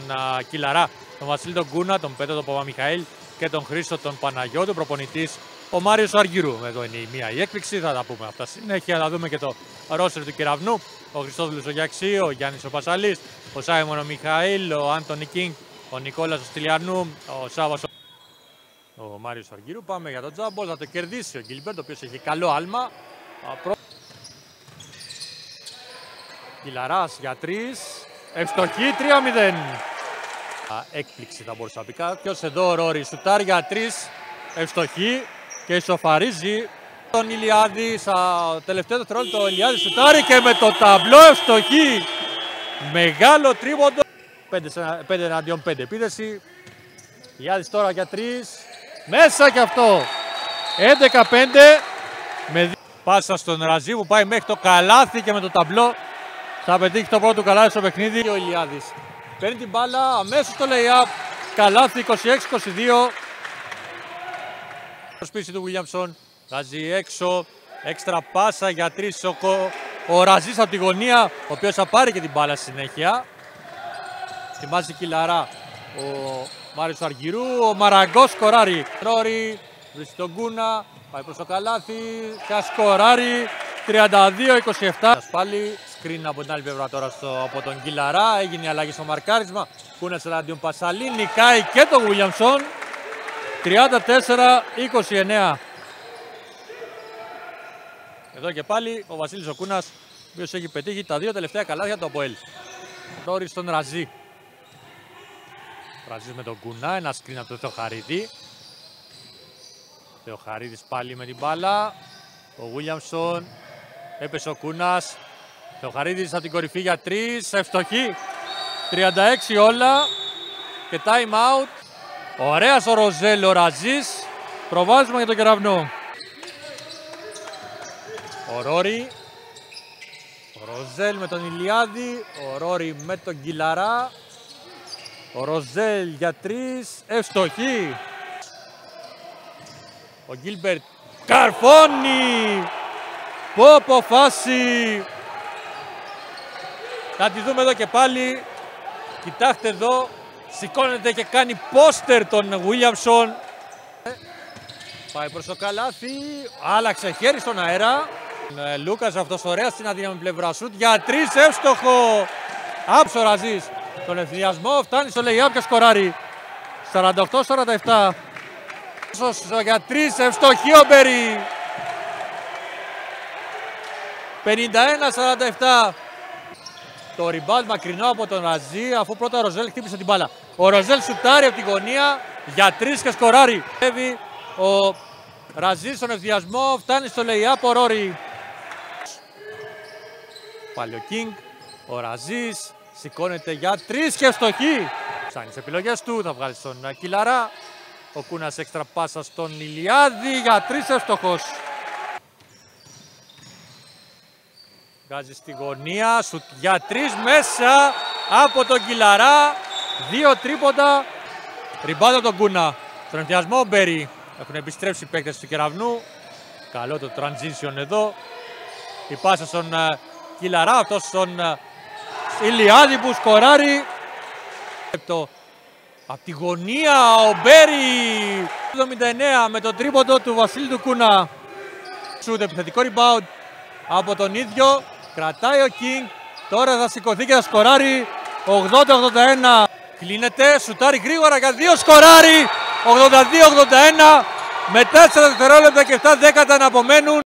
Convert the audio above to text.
Κιλαρά, τον Βασίλη τον Κούνα, τον Πέτρο τον Παπαμιχαήλ και τον Χρήστο τον Παναγιώτου. Προπονητής ο Μάριος Αργυρού. Εδώ είναι η μία η έκπληξη, θα τα πούμε αυτά συνέχεια. Θα δούμε και το ρόστερ του Κεραυνού. Ο Χριστόδουλος ο Γιαξή, ο Γιάννης ο Πασαλής, ο Σάιμον ο Μιχαήλ, ο Άντωνη Κίνγκ, ο Νικόλας ο Στυλιανού, ο Σάββας ο Μάριος Αργυρού. Πάμε για το τζάμπολ, θα το κερδίσει ο Γκίλμπερτ, ο οποίος έχει καλό άλμα. Κιλαράς για 3, ευστοχή 3-0. Έκπληξη θα μπορούσα να πει κάποιος. Εδώ ο Ρόρι σουτάρει για 3, ευστοχή και ισοφαρίζει τον Ηλιάδη. Στα τελευταία δευτερόλεπτα ο Ηλιάδης σουτάρει και με το ταμπλό ευστοχή. Μεγάλο τρίποντο. 5 εναντίον 5 επίδεση. Ηλιάδης τώρα για 3. Μέσα και αυτό. 11-5. Με πάσα στον Ραζί που πάει μέχρι το καλάθι και με το ταμπλό θα πετύχει το πρώτο καλάθι στο παιχνίδι. Ο Ηλιάδης παίρνει την μπάλα αμέσως στο lay-up. Καλάθι 26-22. Προσπίση του Βίλιαμσον. Ραζί έξω. Έξτρα πάσα για 3. Ο Ραζής από τη γωνία, ο οποίος θα πάρει και την μπάλα συνέχεια. Ετοιμάζει Κιλαρά. Ο Μάριος Αργυρού. Ο Μαραγκός σκοράρει. Ρόρι. Βρίσκει τον Κούνα. Πάει προς το καλάθι. Και σκοράρει. 32-27. Πάλι σκριν από την άλλη πλευρά τώρα από τον Κιλαρά. Έγινε η αλλαγή στο μαρκάρισμα. Κούνας εναντίον Πασαλή. Νικάει και τον Βίλιαμσον. 34-29. Εδώ και πάλι ο Βασίλης ο Κούνας, ο οποίος έχει πετύχει τα 2 τελευταία καλάθια του ΑΠΟΕΛ. Ρόρι στον Ραζί. Ραζί με τον Κούνα. Ένα σκριν από τον Θεοχαρίδη. Θεοχαρίδης πάλι με την μπάλα. Ο Βίλιαμσον. Έπεσε ο Κούνας. Θεοχαρίδης από την κορυφή για 3. Ευστοχή. 36 όλα. Και time out. Ωραίος ο Ροζέλ ο Ραζής. Προβάδισμα για τον Κεραυνό. Ο Ρόρι. Ο Ροζέλ με τον Ηλιάδη. Ο Ρόρι με τον Κιλαρά. Ο Ροζέλ για 3. Ευστοχή. Ο Γκίλμπερτ καρφώνει. Πόπο φάση. Θα τη δούμε εδώ και πάλι. Κοιτάξτε εδώ. Σηκώνεται και κάνει πόστερ τον Βίλιαμσον. Πάει προς το καλάθι. Άλλαξε χέρι στον αέρα. Λούκας αυτός ωραία στην αδύναμη πλευρά σουτ. Για 3 εύστοχο. Άψο Ραζής. Τον ευθυνιασμό φτάνει στο lay-up και σκοράρει. 48-47. Για 3 ευστοχή ο Μπέρι. 51-47. Το rebound μακρινό από τον Ραζί, αφού πρώτα ο Ροζέλ χτύπησε την μπάλα. Ο Ροζέλ σουτάρει από τη γωνία για 3 και σκοράρει. Ο Ραζί στον ευθυνιασμό, φτάνει στο lay-up ο Ρόρι. Πάλι ο Κίνγκ, ο Ραζής σηκώνεται για 3 και ευστοχή. Ψάχνει τις επιλογές του, θα βγάλει στον Κιλαρά. Ο Κούνας έξτρα πάσα στον Ηλιάδη για 3 ευστοχός. Βγάζει στη γωνία, σουτ για 3 μέσα από τον Κιλαρά. 2 τρίποντα. Ριμπάντα από τον Κούνα. Στον ενθουσιασμό ο Μπέρι. Έχουν επιστρέψει οι παίκτες του Κεραυνού. Καλό το transition εδώ. Η πάσα στον Κιλαρά, αυτός στον Ηλιάδη που σκοράρει. Από τη γωνία ο Μπέρι. 79 με το τρίποντο του Βασίλη του Κούνα. Σουτ επιθετικό rebound από τον ίδιο. Κρατάει ο Κίνγκ. Τώρα θα σηκωθεί και θα σκοράρει. 80-81. Κλείνεται. Σουτάρει γρήγορα για 2. Σκοράρει. 82-81. Με 4 δευτερόλεπτα και 7 δέκατα να απομένουν.